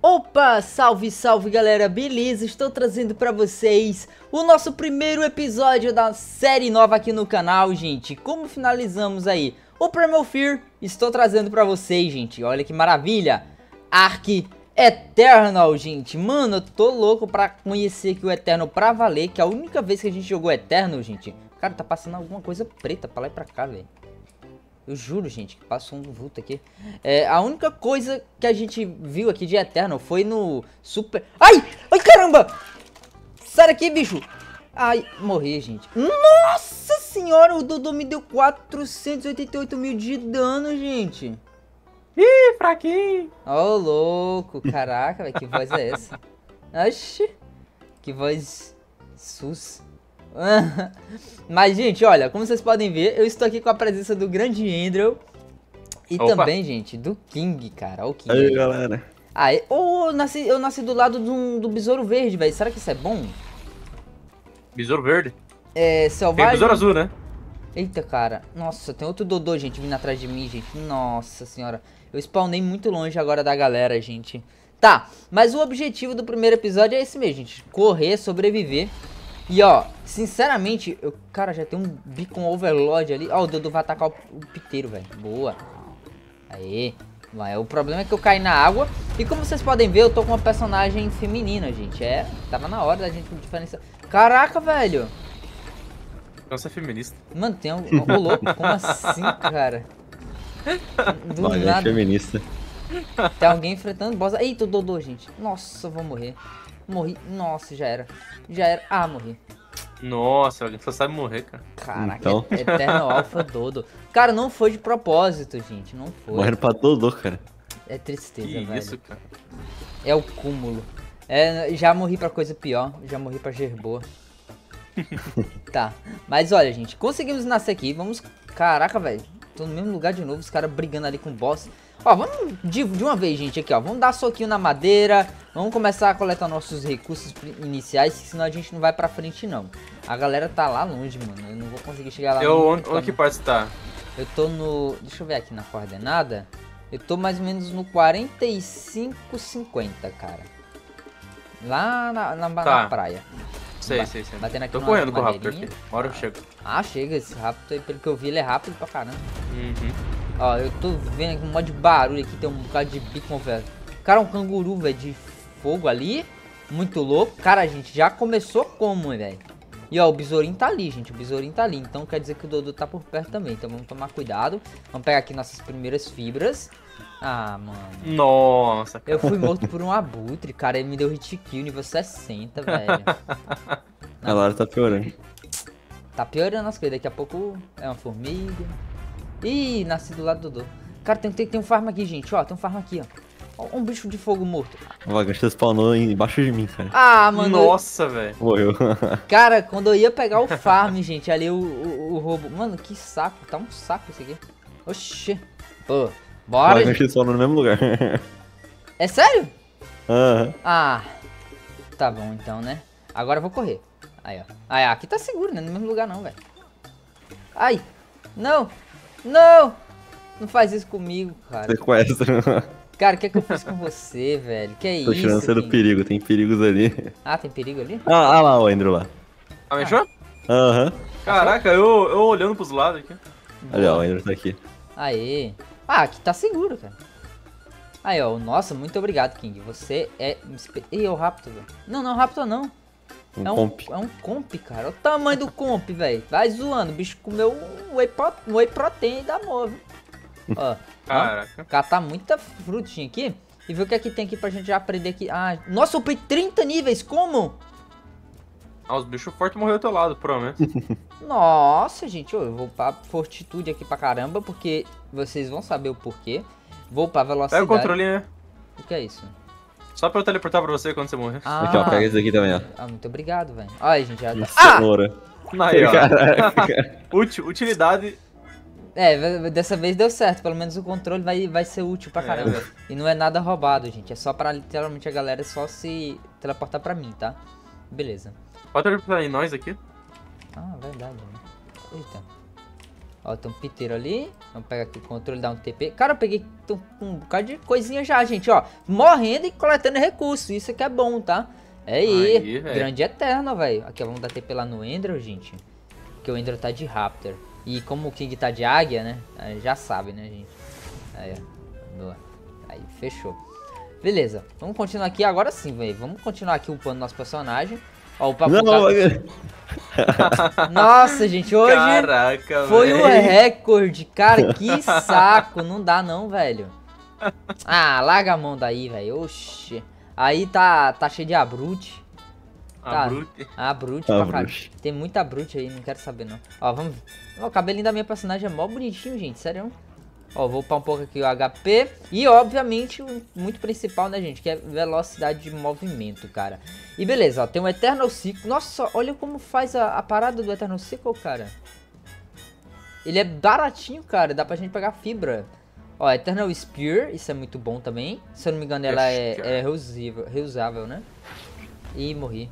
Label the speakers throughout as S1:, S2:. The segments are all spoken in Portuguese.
S1: Opa, salve, salve galera, beleza? Estou trazendo pra vocês o nosso primeiro episódio da série nova aqui no canal, gente. Como finalizamos aí o Primal Fear, estou trazendo pra vocês, gente. Olha que maravilha, Ark Eternal, gente. Mano, eu tô louco pra conhecer aqui o Eternal pra valer, que é a única vez que a gente jogou Eternal, gente. Cara, tá passando alguma coisa preta pra lá e pra cá, velho. Eu juro, gente, que passou um vulto aqui. A única coisa que a gente viu aqui de Eternal foi no Super... Ai! Ai, caramba! Sai daqui, bicho! Ai, morri, gente. Nossa senhora, o Dodô me deu 488 mil de dano, gente.
S2: Ih, fraquinho.
S1: Ó, louco. Caraca, velho, que voz é essa? Oxi. Que voz sus. Mas, gente, olha, como vocês podem ver, eu estou aqui com a presença do grande Andrew. E também, gente, do King, cara. Olha o King
S2: aí, galera.
S1: Ah, eu nasci do lado do besouro verde, velho. Será que isso é bom?
S2: Besouro verde?
S1: É, selvagem.
S2: Tem besouro azul, né?
S1: Eita, cara. Nossa, tem outro Dodô, gente, vindo atrás de mim, gente. Nossa senhora. Eu spawnei muito longe agora da galera, gente. Tá, mas o objetivo do primeiro episódio é esse mesmo, gente. Correr, sobreviver. E ó, sinceramente, cara, já tem um Beacon Overlord ali. Ó, o Dodô vai atacar o piteiro, velho. Boa. Aê. O problema é que eu caí na água. E como vocês podem ver, eu tô com uma personagem feminina, gente. Tava na hora da gente diferenciar. Caraca, velho.
S2: Nossa, é feminista.
S1: Mano, tem ô louco, como assim, cara? Do nada.
S3: É feminista.
S1: Tem alguém enfrentando boss. Eita, o Dodô, gente. Nossa, eu vou morrer. Morri. Nossa, já era. Já era. Ah, morri.
S2: Nossa, alguém só sabe morrer, cara.
S1: Caraca,
S3: Então.
S1: Eternal Alpha Dodo. Cara, não foi de propósito, gente. Não foi.
S3: Morrendo pra Dodô, cara.
S1: É tristeza,
S2: Que
S1: velho.
S2: isso, cara.
S1: É o cúmulo. Já morri pra coisa pior. Já morri pra gerboa. Tá. Mas olha, gente. Conseguimos nascer aqui. Vamos... Caraca, velho. Tô no mesmo lugar de novo. Os caras brigando ali com o boss. Ó, vamos de uma vez, gente, aqui, ó. Vamos dar soquinho na madeira. Vamos começar a coletar nossos recursos iniciais, senão a gente não vai pra frente, não. A galera tá lá longe, mano. Eu não vou conseguir chegar lá.
S2: Onde que parte você tá?
S1: Eu tô no... Deixa eu ver aqui na coordenada. Eu tô mais ou menos no 45,50, cara. Lá na praia.
S2: Sei.
S1: Batendo aqui
S2: Tô
S1: numa
S2: correndo com o Raptor
S1: madeirinha.
S2: aqui. Uma hora eu chego.
S1: Ah, chega. Esse Raptor, pelo que eu vi, ele é rápido pra caramba.
S2: Uhum.
S1: Ó, eu tô vendo aqui um monte de barulho aqui, tem um bocado de Beacon, velho. Cara, um canguru, velho, de fogo ali. Muito louco. Cara, a gente já começou como, velho? E ó, o besourinho tá ali, gente. O besourinho tá ali. Então quer dizer que o Dodô tá por perto também. Então vamos tomar cuidado. Vamos pegar aqui nossas primeiras fibras. Ah, mano.
S2: Nossa, cara.
S1: Eu fui morto por um abutre, cara. Ele me deu hit kill nível 60, velho.
S3: A Lara tá piorando.
S1: Tá piorando as coisas. Daqui a pouco é uma formiga. Ih, nasci do lado do Dodô. Cara, tem um farm aqui, gente. Ó, tem um farm aqui, ó. Ó, um bicho de fogo morto.
S3: O vagabundo spawnou embaixo de mim, cara.
S1: Ah, mano.
S2: Nossa, velho.
S3: Morreu.
S1: Cara, quando eu ia pegar o farm, gente, ali o roubo. Mano, que saco. Tá um saco esse aqui. Oxê. Pô,
S3: O
S1: bora,
S3: vagabundo
S1: gente.
S3: spawnou no mesmo lugar.
S1: É sério?
S3: Aham.
S1: Ah. Tá bom, então, né? Agora eu vou correr. Aí, ó. Aí, aqui tá seguro, né? No mesmo lugar não, velho. Ai. Não. Não. Não faz isso comigo, cara.
S3: Sequestro.
S1: Cara, o que é que eu fiz com você, velho? Que é
S3: Tô
S1: isso?
S3: tirando você do
S1: King?
S3: perigo, tem perigos ali.
S1: Ah, tem perigo ali?
S3: Ah lá o Andrew lá.
S2: Ah, mexeu?
S3: Aham.
S2: Caraca, eu olhando pros lados aqui.
S3: Ali, ó, o Andrew tá aqui.
S1: Aê. Ah, aqui tá seguro, cara. Aí, ó. Nossa, muito obrigado, King. Você é... Ih, é o Raptor, velho. Não, não é o Raptor, não.
S3: Comp.
S1: É um comp, cara. Olha o tamanho do comp, velho. Vai zoando. O bicho comeu um whey protein da move. Ó.
S2: Caraca.
S1: Catar muita frutinha aqui. E ver o que é que tem aqui pra gente já aprender aqui. Ah, nossa, eu upei 30 níveis. Como?
S2: Ah, os bichos fortes morreram do teu lado, provavelmente.
S1: Nossa, gente. Eu vou upar fortitude aqui pra caramba. Porque vocês vão saber o porquê. Vou upar velocidade.
S2: Pega o controle, né?
S1: O que é isso?
S2: Só pra eu teleportar pra você quando você morrer.
S1: Ah,
S3: Aqui, ó, pega esse aqui também, ó.
S1: Ah, muito obrigado, velho. Olha, gente, já tá...
S3: Cenoura.
S2: Aí, ó.
S3: Caraca.
S2: Utilidade.
S1: Dessa vez deu certo. Pelo menos o controle vai ser útil pra caramba. E não é nada roubado, gente. É só pra literalmente a galera só se teleportar pra mim, tá? Beleza.
S2: Pode teleportar em nós aqui?
S1: Ah, verdade, né? Eita. Ó, tem um piteiro ali. Vamos pegar aqui o controle, dar um TP. Cara, eu peguei um bocado de coisinha já, gente, ó. Morrendo e coletando recursos. Isso aqui é bom, tá? É aí, grande eterno, velho. Aqui, ó, vamos dar TP lá no Ender, gente. Porque o Ender tá de Raptor. E como o King tá de águia, né? Já sabe, né, gente? Aí, ó. Boa. Aí, fechou. Beleza. Vamos continuar aqui agora sim, velho. Vamos continuar aqui upando nosso personagem. Ó, o papo. Nossa, gente, hoje
S2: caraca,
S1: foi o recorde. Cara, que saco. Não dá não, velho. Ah, larga a mão daí, velho. Oxi. Aí tá cheio de abrute. Tá. Abrute. Tem muita abrute aí, não quero saber não. Ó, vamos. Ó, o cabelinho da minha personagem é mó bonitinho, gente, sério. Ó, vou upar um pouco aqui o HP. E, obviamente, o muito principal, né, gente? Que é velocidade de movimento, cara. E beleza, ó, tem um Eternal Sickle. Nossa, olha como faz a parada do Eternal Sickle, cara. Ele é baratinho, cara. Dá pra gente pegar fibra. Ó, Eternal Spear, isso é muito bom também. Se eu não me engano, ela é reusável, né? Ih, morri.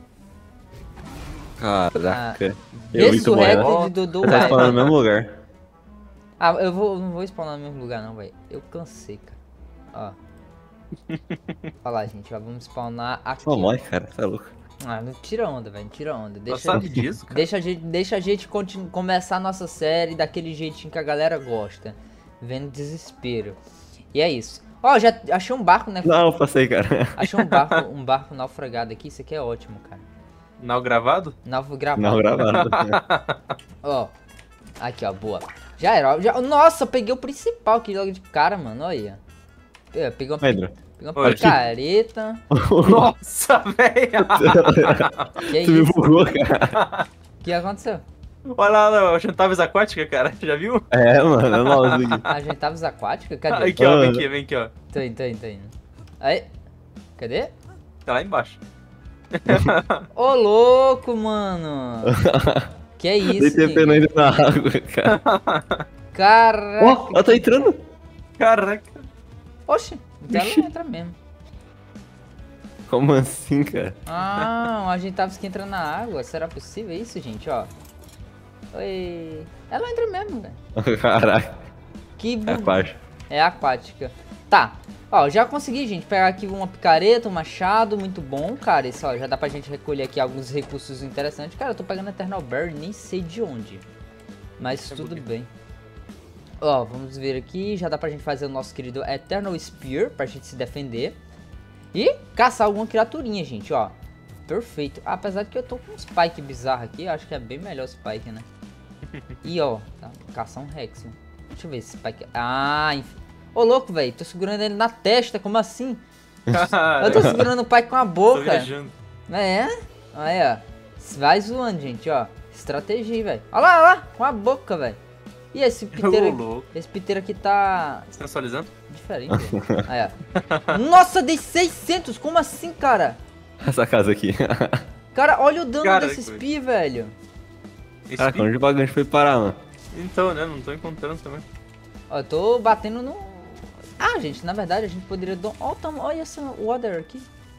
S3: Caraca.
S1: Ressurrected do Dudu.
S3: Tá spawnar no mesmo lugar.
S1: Ah, não vou spawnar no mesmo lugar não, velho. Eu cansei, cara. Ó. Olha lá, gente. Ó, vamos spawnar aqui.
S3: Só morre, cara. Tá louco.
S1: Ah, não tira onda, velho. Não tira onda.
S2: Sabe disso, cara?
S1: Deixa a gente começar a nossa série daquele jeitinho que a galera gosta. Vendo desespero. E é isso. Ó, já achei um barco, né?
S3: Não, passei, cara.
S1: Achei um barco naufragado aqui. Isso aqui é ótimo, cara.
S2: Não gravado?
S1: Não gravado.
S3: Não gravado.
S1: Ó. Aqui, ó. Boa. Já era. Nossa, eu peguei o principal aqui logo de cara, mano. Olha aí. Peguei uma picareta.
S2: Nossa, velho.
S1: Que
S3: isso?
S1: Me
S3: bugou, cara.
S1: O que aconteceu?
S2: Olha lá, a Gentavis aquática, cara. Já viu?
S3: É, mano. É nossa aqui.
S1: A Gentavis aquática? Cadê?
S2: Aqui, ó. Vem aqui, ó.
S1: Tô indo. Aí. Cadê?
S2: Tá lá embaixo.
S1: Ô, louco, mano. Que é isso,
S3: Dei TP ainda na água, cara.
S1: Caraca.
S3: Ó, ela tá entrando.
S2: Caraca.
S1: Oxe, então ela entra mesmo.
S3: Como assim, cara?
S1: Ah, a gente tava que entra na água. Será possível isso, gente? Ó. Oi. Ela entra mesmo, velho.
S3: Caraca.
S1: Que
S3: aquática.
S1: É aquática. Tá. Ó, já consegui, gente, pegar aqui uma picareta, um machado, muito bom, cara. Isso, ó, já dá pra gente recolher aqui alguns recursos interessantes. Cara, eu tô pegando Eternal Berry, nem sei de onde. Mas tudo bem. Ó, vamos ver aqui, já dá pra gente fazer o nosso querido Eternal Spear, pra gente se defender. E caçar alguma criaturinha, gente, ó. Perfeito. Apesar de que eu tô com um Spike bizarro aqui, eu acho que é bem melhor o Spike, né? E, ó, tá, caçar um Rex. Deixa eu ver esse Spike. Ah, enfim. Ô, louco, velho, tô segurando ele na testa, como assim? Eu tô segurando o pai com a boca.
S2: Tô viajando.
S1: É? Aí, ó. Vai zoando, gente, ó. Estratégia, velho. Olha lá, com a boca, velho. E esse piteiro, esse piteiro aqui tá...
S2: Sensualizando?
S1: Diferente. Aí, ó. Nossa, dei 600, como assim, cara?
S3: Essa casa aqui.
S1: Cara, olha o dano desse Spi, velho.
S3: Caraca, onde o bagante foi parar, mano?
S2: Então, né, não tô encontrando também.
S1: Ó, eu tô batendo no... Ah, gente, na verdade a gente poderia... Olha essa water aqui.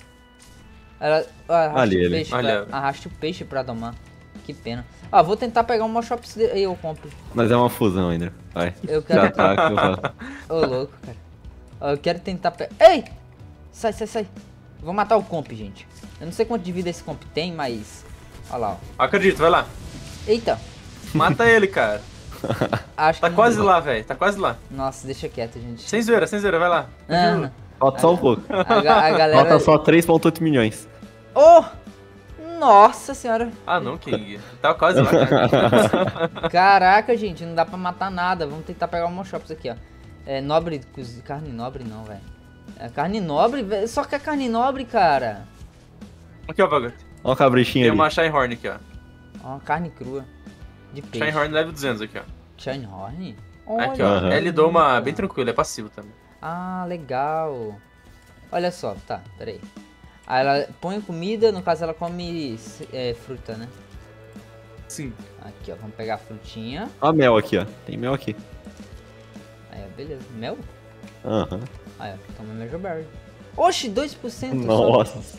S1: Ela arraste o peixe pra domar. Que pena. Ah, vou tentar pegar um Moshops e eu compro.
S3: Mas é uma fusão ainda. Vai.
S1: Eu quero...
S3: Já tá, que eu faço.
S1: Ô, louco, cara. Ó, eu quero tentar pegar... Ei! Sai. Vou matar o comp, gente. Eu não sei quanto de vida esse comp tem, mas... Olha lá, ó.
S2: Acredito, vai lá.
S1: Eita.
S2: Mata ele, cara.
S1: Acho
S2: tá
S1: que
S2: quase lá, velho. Tá quase lá.
S1: Nossa, deixa quieto, gente.
S2: Sem zoeira, vai lá.
S3: Falta só um pouco.
S1: A galera...
S3: Falta só 3,8 milhões.
S1: Oh! Nossa senhora.
S2: Ah, não, King. Tá quase lá, cara.
S1: Caraca, gente, não dá pra matar nada. Vamos tentar pegar o Moshops aqui, ó. É, nobre... Carne nobre não, velho. É carne nobre, velho. Só que é carne nobre, cara.
S2: Aqui, ó, Vagat.
S3: Ó o cabrichinho ali.
S2: Tem uma Shinehorn aqui, ó.
S1: Ó, carne crua. De peixe.
S2: Shinehorn level 200 aqui, ó.
S1: Shinehorn?
S2: Aqui, ó. Ele doma bem tranquilo, é passivo também.
S1: Ah, legal. Olha só, tá, peraí. Aí ela põe comida, no caso ela come fruta, né?
S2: Sim.
S1: Aqui, ó, vamos pegar a frutinha.
S3: Ó mel aqui, ó. Tem mel aqui.
S1: Aí, ó, beleza. Mel?
S3: Aham.
S1: Aí, ó, toma Major Berry. Oxi, 2%.
S3: Nossa.
S1: Só.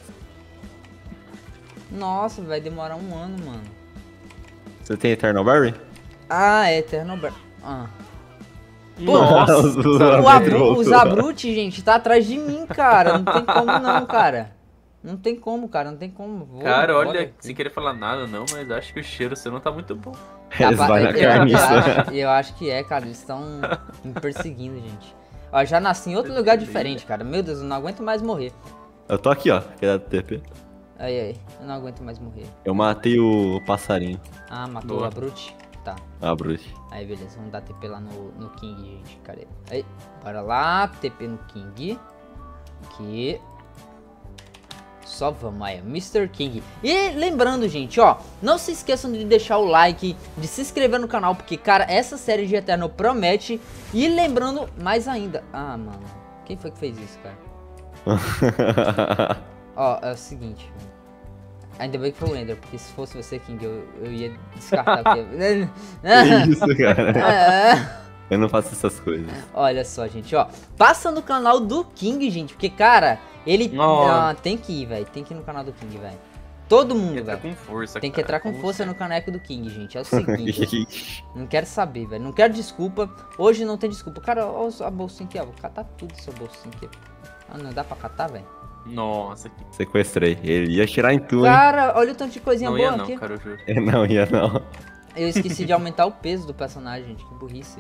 S1: Nossa, vai demorar um ano, mano.
S3: Você tem Eternal Berry?
S1: Ah, é Eternober. Ah. Pô,
S2: Nossa,
S1: O Zabrut, gente, tá atrás de mim, cara. Não tem como não, cara. Não tem como, cara. Não tem como.
S2: cara,
S1: Bora
S2: olha,
S1: aqui.
S2: sem querer falar nada não, mas acho que o cheiro seu não tá muito bom.
S3: Eles vai na carniça.
S1: Eu acho que é, cara. Eles estão me perseguindo, gente. Ó, já nasci em outro lugar diferente, cara. Meu Deus, eu não aguento mais morrer.
S3: Eu tô aqui, ó. Quer dar TP?
S1: Aí. Eu não aguento mais morrer.
S3: Eu matei o passarinho.
S1: Ah, matou o
S2: Boa.
S1: Zabrut? Tá.
S3: Ah, Bruce.
S1: Aí, beleza. Vamos dar TP lá no King, gente. Cadê? Aí, bora lá. TP no King. Aqui. Só vamos aí, Mr. King. E lembrando, gente, ó, não se esqueçam de deixar o like, de se inscrever no canal, porque, cara, essa série de Eterno promete. E lembrando, mais ainda... Ah, mano, quem foi que fez isso, cara? Ó, é o seguinte, ainda bem que foi o Ender, porque se fosse você, King, eu ia descartar o que...
S3: Que isso, cara? Eu não faço essas coisas.
S1: Olha só, gente, ó. Passa no canal do King, gente, porque, cara, ele tem que ir, velho. Tem que ir no canal do King, velho. Todo mundo,
S2: Entrar
S1: velho.
S2: com força,
S1: Tem que
S2: cara,
S1: entrar com
S2: como
S1: força
S2: sempre.
S1: no caneco do King, gente. É o seguinte. Não quero saber, velho. Não quero desculpa. Hoje não tem desculpa. Cara, olha a bolsinha aqui, ó. Vou catar tudo seu bolsinho aqui. Ah, não dá pra catar, velho?
S2: Nossa, que...
S3: Sequestrei. Ele ia tirar em tu, hein?
S1: Cara, olha o tanto de coisinha
S2: não
S1: boa
S2: ia não,
S1: aqui.
S2: cara, eu juro.
S3: Não ia, não.
S1: Eu esqueci de aumentar o peso do personagem, gente. Que burrice.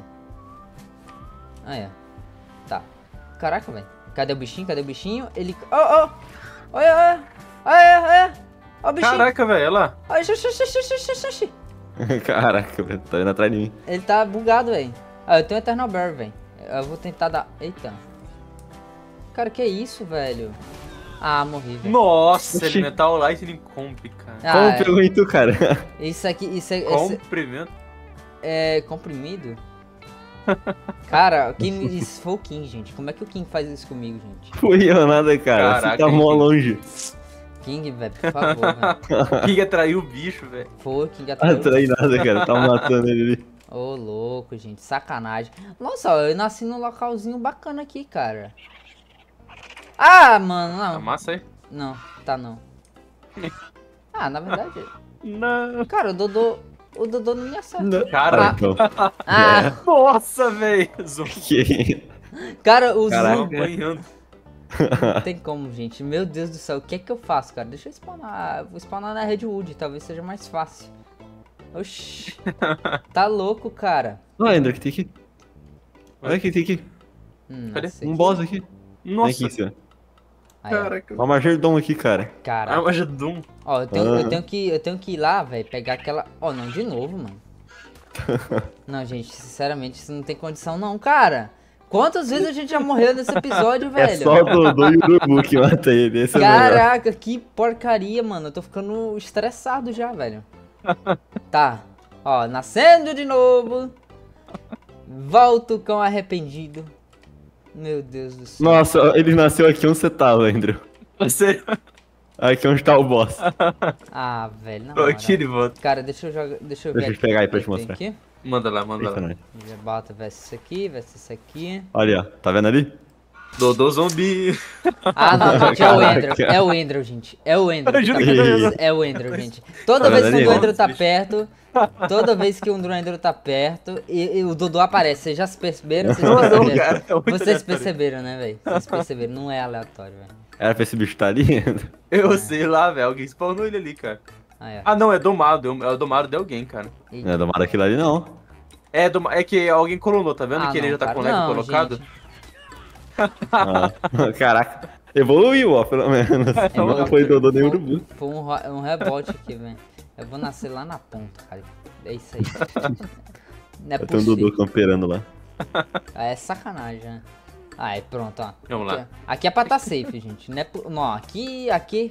S1: Ah, é. Tá. Caraca, velho. Cadê o bichinho? Cadê o bichinho? Ele... Olha, olha. Olha o bichinho.
S2: Caraca, velho, olha lá.
S1: Olha, xixi.
S3: Caraca, velho. Tá indo atrás de mim.
S1: Ele tá bugado, velho. Ah, eu tenho Eternal Bear, velho. Eu vou tentar dar... Eita. Cara, que isso, velho? Ah, morri, velho.
S2: Nossa,
S3: Oxi.
S2: Elemental Light ele compre, cara.
S1: Ah,
S3: Como pegou em tu, cara?
S1: isso aqui... Isso
S2: Comprimento.
S1: é comprimido? Cara, quem isso foi o King, gente. Como é que o King faz isso comigo, gente?
S3: Fui eu nada, cara. Você
S2: Caraca,
S3: tá mó
S2: hein?
S3: longe.
S1: King, velho, por favor, velho.
S2: Quem atraiu o bicho, velho.
S1: Foi o King atrás.
S3: Atraí nada, cara. Tá matando ele ali.
S1: Ô, louco, gente. Sacanagem. Nossa, ó, eu nasci num localzinho bacana aqui, cara. Ah, mano,
S2: Tá
S1: não.
S2: massa aí?
S1: Não, tá não. Ah, na verdade...
S2: Não.
S1: Cara, o Dodô não me acerta.
S3: Não.
S2: Cara,
S3: então.
S1: Ah,
S2: nossa, velho.
S3: Que...
S1: cara, o
S3: Caraca.
S1: Zoom...
S2: Apanhando.
S1: Não tem como, gente. Meu Deus do céu, o que é que eu faço, cara? Deixa eu spawnar. Vou spawnar na Redwood, talvez seja mais fácil. Oxi. Tá louco, cara.
S3: Olha, Ender, que tem aqui. Olha que tem aqui.
S2: Cadê?
S1: Sei.
S3: Um boss aqui. Tem
S2: Nossa,
S3: aqui em cima.
S1: Aí, ó.
S2: caraca.
S3: Uma Magerdon aqui, cara.
S1: Caraca.
S2: Armagedon.
S1: Ó, eu tenho que ir lá, velho, pegar aquela... Ó, não, de novo, mano. Não, gente, sinceramente, isso não tem condição não, cara. Quantas vezes a gente já morreu nesse episódio, velho?
S3: É só o Dodô e o Urubu que mata ele. Esse é o melhor.
S1: Caraca, que porcaria, mano. Eu tô ficando estressado já, velho. Tá. Ó, nascendo de novo. Volto cão arrependido. Meu Deus do céu.
S3: Nossa, ele nasceu aqui onde você tava, Andrew.
S2: Você...
S3: Aqui onde tá o boss.
S1: Ah, velho, na
S2: Ô,
S1: moral.
S2: tira e volta.
S1: Cara, deixa eu jogar. Deixa eu ver.
S3: Deixa eu
S1: aqui
S3: pegar aí
S1: o
S3: pra
S1: que
S3: te
S1: tem
S3: mostrar.
S1: aqui.
S2: Manda lá, manda
S3: Eita,
S2: lá.
S3: nós.
S1: Já bota, veste isso aqui, veste isso aqui.
S3: Olha, ó. Tá vendo ali?
S2: Dodô zumbi.
S1: Ah, não, gente, é o
S3: Caraca.
S1: Andrew. É o Andrew, gente. É o Andrew.
S2: Eu juro
S3: que não é
S2: isso.
S1: É o Andrew, gente. Toda
S3: Tá
S1: vez
S3: vendo
S1: que o
S3: ali?
S1: Andrew tá perto. Toda vez que o Andrew tá perto e o Dodô aparece. Vocês já se perceberam? Vocês
S2: Não,
S1: perceberam?
S2: cara, é muito
S1: Vocês
S2: aleatório.
S1: perceberam, né, velho? Vocês perceberam. Não é aleatório, velho.
S3: Era pra esse bicho tá ali?
S2: Eu sei lá, velho. Alguém spawnou ele ali, cara.
S1: Ah, é.
S2: Ah, não, é domado. É o domado de alguém, cara.
S3: Não é domado aquilo ali, não.
S2: É que alguém colonou, tá vendo?
S1: Ah,
S2: que ele
S1: não,
S2: já tá
S1: cara,
S2: com o lag
S1: não,
S2: colocado.
S1: gente.
S3: Ah, caraca. Evoluiu, ó, pelo menos. Não foi Dodô nem Urubu.
S1: Foi um rebote aqui, velho. Eu vou nascer lá na ponta, cara. É isso aí. Não é
S3: Vai ter um Dodô
S1: possível.
S3: camperando lá.
S1: Ah, é sacanagem, né? Ah, é pronto, ó.
S2: Vamos lá.
S1: Aqui é pra tá safe, gente. Não, é, não, aqui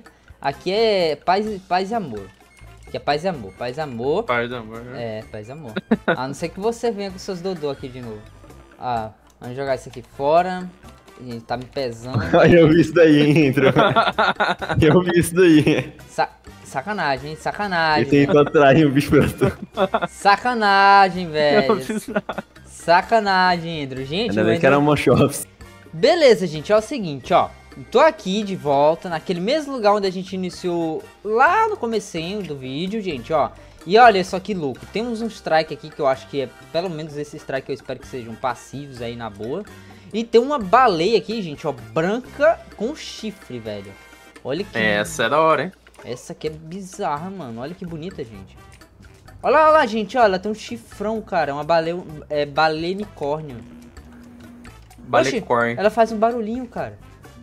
S1: é paz e amor. Aqui é paz e amor, paz e amor.
S2: Paz, amor. né?
S1: É, paz e amor. A não ser que você venha com seus Dodô aqui de novo. Ah, vamos jogar isso aqui fora. Ih, tá me pesando.
S3: Eu vi isso daí, hein, Andrew. Eu vi isso daí.
S1: Sacanagem, hein? Sacanagem.
S3: E tentou atrair um bicho pra tu.
S1: Sacanagem,
S2: Eu
S1: velho.
S2: não fiz nada.
S1: Sacanagem, Andrew. Gente,
S3: Ainda
S1: o
S3: bem que era
S1: Andrew...
S3: uma shops.
S1: Beleza, gente, é o seguinte, ó. Tô aqui de volta, naquele mesmo lugar onde a gente iniciou lá no comecinho do vídeo, gente, ó. E olha só que louco, temos um strike aqui que eu acho que é, pelo menos esse strike eu espero que sejam passivos aí na boa. E tem uma baleia aqui, gente, ó, branca com chifre, velho. Olha que...
S2: Essa é da hora, hein?
S1: Essa aqui é bizarra, mano, olha que bonita, gente. Olha lá, gente, olha, ela tem um chifrão, cara, uma baleia, baleia unicórnio.
S2: Balecórnio.
S1: Ela faz um barulhinho, cara.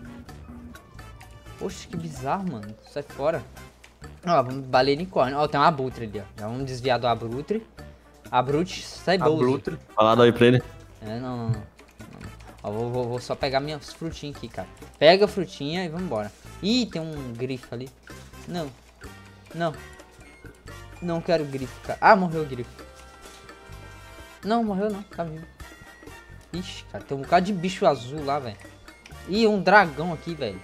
S1: Poxa, que bizarro, mano, sai fora. Ó, vamos baleia unicórnio, ó, tem um abutre ali, ó. Já vamos desviar do abutre. Abrute, sai bolso.
S2: Abutre.
S3: Fala aí pra ele.
S1: Não. Ó, vou só pegar minhas frutinhas aqui, cara. Pega a frutinha e vambora. Ih, tem um grifo ali. Não. Não quero grifo, cara. Ah, morreu o grifo. Não, morreu não, tá vivo. Ixi, cara, tem um bocado de bicho azul lá, velho. Ih, um dragão aqui, velho.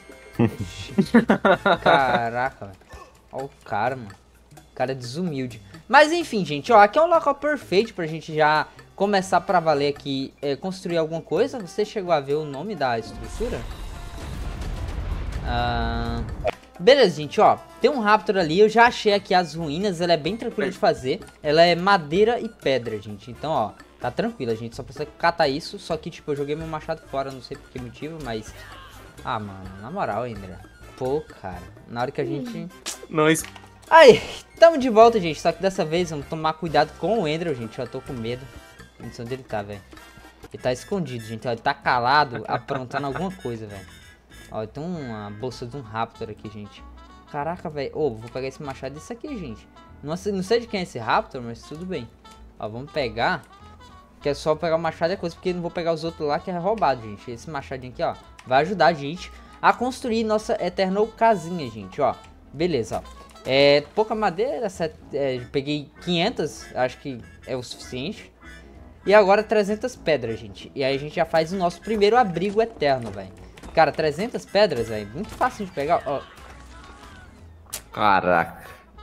S1: Caraca, velho. Ó o cara, mano. O cara é desumilde. Mas enfim, gente, ó, aqui é um local perfeito pra gente já começar pra valer aqui, construir alguma coisa. Você chegou a ver o nome da estrutura? Beleza, gente, ó. Tem um Raptor ali, eu já achei aqui as ruínas, ela é bem tranquila de fazer. Ela é madeira e pedra, gente. Então, ó, tá tranquila, gente. Só precisa catar isso, só que, tipo, eu joguei meu machado fora, não sei por que motivo, mas... Ah, mano, na moral, Ender. Pô, cara, na hora que a gente...
S2: Nós.
S1: Aí, tamo de volta, gente. Só que dessa vez vamos tomar cuidado com o Ender, gente. Eu tô com medo. Não sei onde ele tá, velho. Ele tá escondido, gente. Ó, ele tá calado, aprontando alguma coisa, velho. Ó, tem uma bolsa de um Raptor aqui, gente. Caraca, velho. Ô, vou pegar esse machado desse aqui, gente. Não sei de quem é esse Raptor, mas tudo bem. Ó, vamos pegar. Que é só pegar o machado e coisa, porque não vou pegar os outros lá que é roubado, gente. Esse machadinho aqui, ó, vai ajudar a gente a construir nossa Eternal casinha, gente, ó. Beleza, ó. Pouca madeira, peguei 500, acho que é o suficiente. E agora 300 pedras, gente. E aí a gente já faz o nosso primeiro abrigo eterno, velho. Cara, 300 pedras, velho, muito fácil de pegar, ó.
S3: Caraca.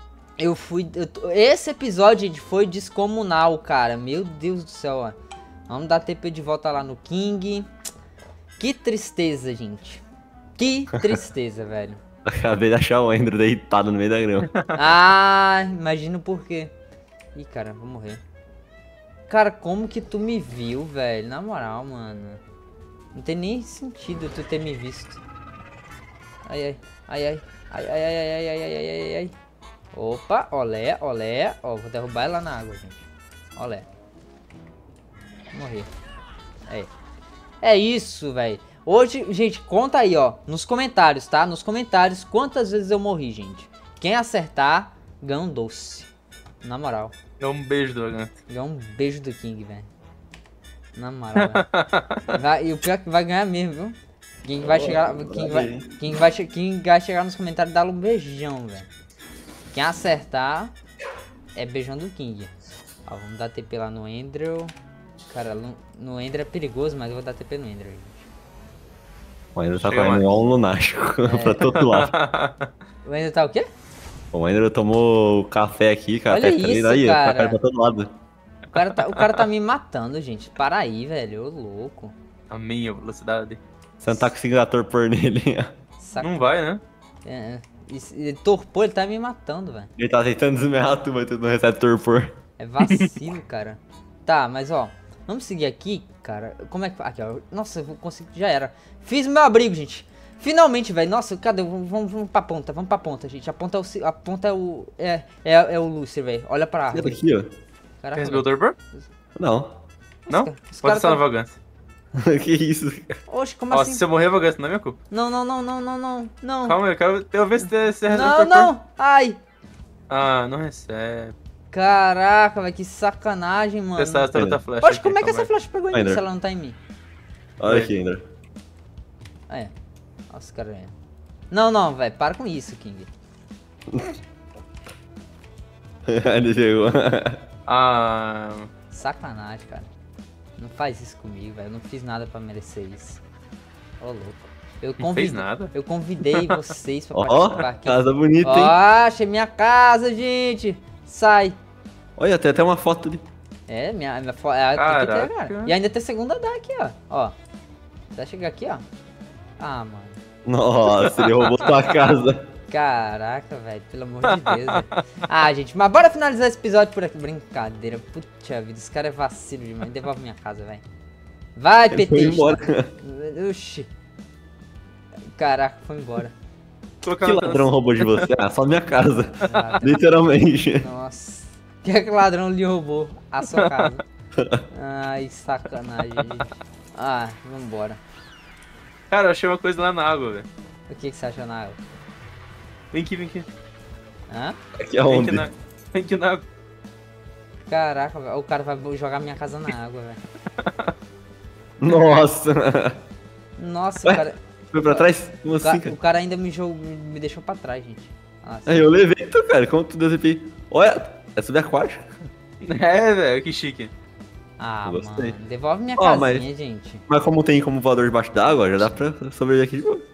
S1: Esse episódio, gente, foi descomunal, cara. Meu Deus do céu, ó. Vamos dar TP de volta lá no King. Que tristeza, gente. Que tristeza, velho.
S3: Acabei de achar o Ender deitado no meio da grama.
S1: Ah, imagino por quê. Ih, cara, vou morrer. Cara, como que tu me viu, velho? Na moral, mano. Não tem nem sentido tu ter me visto. Ai. Opa, olé. Ó, vou derrubar ela na água, gente. Olé. Vou morrer. É isso, velho. Hoje, gente, conta aí, ó, nos comentários, tá? Nos comentários, quantas vezes eu morri, gente. Quem acertar, ganha um doce. Na moral.
S2: É um beijo do Dragão.
S1: Ganha um beijo do King, velho. Na moral, velho. E o pior é que vai ganhar mesmo, viu? Quem vai chegar... Quem vai chegar nos comentários e dar um beijão, velho. Quem acertar, é beijão do King. Ó, vamos dar TP lá no Ender. Cara, no Ender é perigoso, mas eu vou dar TP no Ender, gente.
S3: O Ender tá correndo igual um lunático pra todo lado.
S1: O Ender tá o quê?
S3: O Ender tomou café aqui, cara.
S1: Olha isso,
S3: aí,
S1: cara.
S3: Tá pra todo lado.
S1: O cara tá me matando, gente. Para aí, velho. Ô, louco.
S2: A minha velocidade.
S3: Você não tá conseguindo dar torpor nele.
S1: Saca.
S2: Não vai, né?
S1: Ele torpor, ele tá me matando, velho.
S3: Ele tá tentando desmerrar tu, mas tu não recebe torpor.
S1: É vacilo, cara. Tá, mas ó. Vamos seguir aqui, cara. Como é que... Aqui, ó. Nossa, eu vou conseguir... Já era. Fiz o meu abrigo, gente. Finalmente, velho. Nossa, cadê? Vamos pra ponta. Vamos pra ponta, gente. A ponta é o... É o Lúcio, velho. Olha pra árvore.
S3: Aqui, ó.
S1: Caraca,
S2: Recebeu o torpor?
S3: Não.
S2: Não? Pode estar na vagância.
S3: Que isso?
S1: Oxe, como
S2: Ó,
S1: assim?
S2: se eu morrer, vagância, não é minha culpa.
S1: Não.
S2: Calma aí, eu quero ver se você recebe o torpor.
S1: Não. Ai.
S2: Ah, não recebe.
S1: Caraca, velho. Que sacanagem, mano.
S2: Testar essa outra flecha.
S1: Oxe,
S2: aqui,
S1: como é que
S2: calma
S1: essa flecha pegou em mim
S3: Ender.
S1: se ela não tá em mim?
S3: Olha aqui, Ender.
S1: Nossa, cara. Não, velho. Para com isso, King.
S3: Ele chegou.
S2: Ah,
S1: Sacanagem, cara. Não faz isso comigo, velho. Eu não fiz nada pra merecer isso. Ô, louco.
S2: não fez nada.
S1: Eu convidei vocês pra
S3: Ó,
S1: participar aqui.
S3: casa bonita, hein?
S1: Ó, achei minha casa, gente. Sai.
S3: Olha, tem até uma foto ali.
S1: Minha foto. Tem que ter,
S2: Caraca.
S1: cara. E ainda tem segunda andar aqui, ó. Vai chegar aqui, ó. Ah, mano.
S3: Nossa, ele roubou tua casa.
S1: Caraca, velho, pelo amor de Deus, velho. Ah, gente, mas bora finalizar esse episódio por aqui. Brincadeira, puta vida, esse cara é vacilo demais. Devolve minha casa, velho. Vai,
S3: Ele foi
S1: PT.
S3: embora.
S1: Oxi. Caraca, foi embora.
S3: Que ladrão roubou de você? Ah, só minha casa.
S1: Ladrão.
S3: Literalmente.
S1: Nossa. Que é que ladrão lhe roubou a sua casa? Ai, sacanagem, gente. Ah, vambora.
S2: Cara, eu achei uma coisa lá na água, velho.
S1: O que você achou na água?
S2: Vem aqui, vem aqui.
S1: Hã?
S3: Aqui
S2: Vem
S3: aonde?
S2: aqui, vem aqui na água.
S1: Caraca, o cara vai jogar minha casa na água, velho.
S3: Nossa.
S1: Nossa,
S3: Ué?
S1: o cara...
S3: Foi pra trás? Como
S1: O
S3: assim,
S1: o
S3: cara?
S1: cara ainda me deixou pra trás, gente. Nossa.
S3: Aí eu levei, tu, cara. Como tu deu ZP? Olha, é subaquático.
S2: É, velho, que chique.
S1: Ah,
S3: Gostei.
S1: mano, devolve minha
S3: Ó,
S1: casinha, gente.
S3: Mas como tem como voador debaixo d'água, já dá pra sobreviver aqui de boa.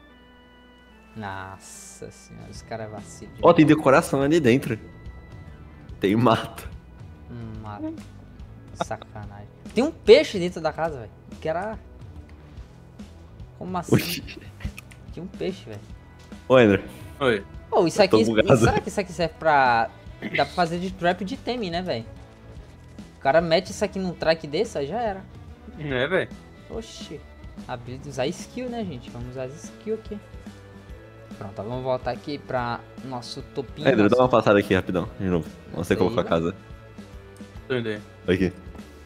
S1: Nossa senhora, os caras vacilam.
S3: Ó, tem decoração ali dentro. Tem mato.
S1: Mano, sacanagem. Tem um peixe dentro da casa, velho. Que era... Como assim?
S3: Oxi.
S1: Tinha um peixe, velho.
S3: Ô, Ender.
S2: Oi.
S1: Pô, isso aqui...
S3: bugado.
S1: Será que isso aqui serve pra... Dá pra fazer de trap de teme, né, velho? O cara mete isso aqui num track desse, aí já era.
S2: É, velho.
S1: Oxi. Usar skill, né, gente? Vamos usar as skill aqui. Pronto, vamos voltar aqui pra nosso topinho.
S3: Ender, dá
S1: nosso-
S3: uma passada aqui rapidão, de novo. Você
S1: Aí,
S3: colocou a
S1: né?
S3: casa.
S2: Tô indo aí.
S3: Aqui.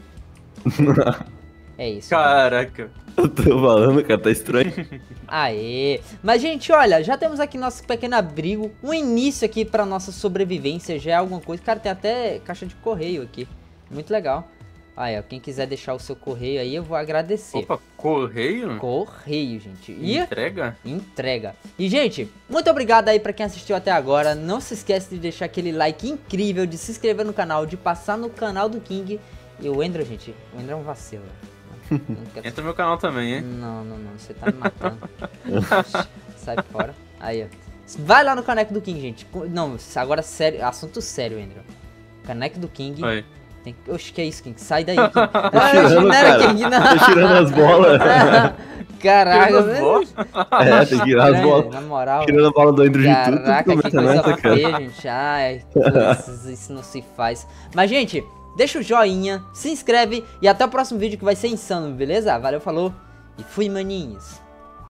S1: É isso.
S2: Caraca.
S3: Eu tô falando, cara, tá estranho.
S1: Aê! Mas, gente, olha, já temos aqui nosso pequeno abrigo, um início aqui pra nossa sobrevivência, já é alguma coisa. Cara, tem até caixa de correio aqui, muito legal. Aí, ó, quem quiser deixar o seu correio aí, eu vou agradecer.
S2: Opa, correio?
S1: Correio, gente. E
S2: Entrega?
S1: entrega. E, gente, muito obrigado aí pra quem assistiu até agora. Não se esquece de deixar aquele like incrível, de se inscrever no canal, de passar no canal do King. E o Ender, gente, o Ender é um vacilo. Não quero...
S2: Entra no meu canal também, hein?
S1: Não, você tá me matando. Sai fora. Aí, ó. Vai lá no Caneco do King, gente. Não, agora sério, assunto sério, Andrew. Caneco do King.
S2: Oi.
S1: Tem... Oxe, que é isso, King? Sai daí, King. Ah,
S3: tirando,
S1: não era
S3: cara.
S1: King, não.
S3: Tá tirando as bolas.
S1: Caraca,
S2: Tirando as
S1: velho.
S2: bolas?
S3: É, tem que tirar as
S1: Estranho,
S3: bolas.
S1: Na moral.
S3: Tirando a bola do Ender de tudo,
S1: Caraca,
S3: tudo
S1: que
S3: começa
S1: coisa
S3: nessa, cara.
S1: feia, gente. Ai, putz, isso não se faz. Mas, gente, deixa o joinha, se inscreve e até o próximo vídeo que vai ser insano, beleza? Valeu, falou e fui, maninhos.